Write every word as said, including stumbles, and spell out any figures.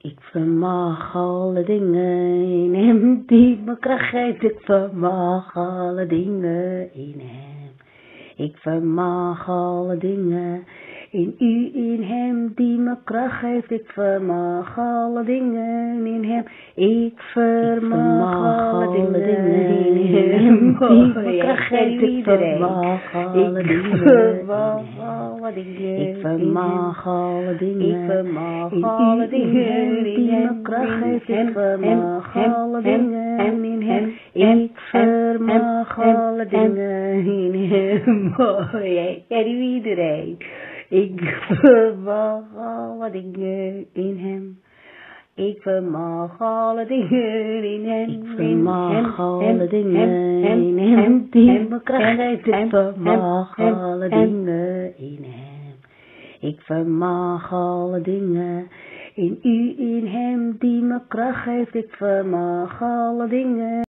Ik vermag alle dingen in hem die me kracht geeft. Ik vermag alle dingen in hem. Ik vermag alle dingen in u, in hem die me kracht geeft. Ik vermag alle dingen in hem. Ik vermag alle dingen in hem die me kracht geeft. Ik vermag alle dingen. Ik vermag alle dingen. Ik vermag alle dingen die me kracht geeft. Ik vermag alle dingen in hem. Ik vermag alle dingen in hem. Mooi, ken u iedereen? Ik vermag alle dingen in hem. Ik vermag alle dingen in hem. Ik vermag alle dingen in hem die me kracht geeft. Ik vermag alle dingen in hem. Ik vermag alle dingen in u, in hem die me kracht geeft. Ik vermag alle dingen.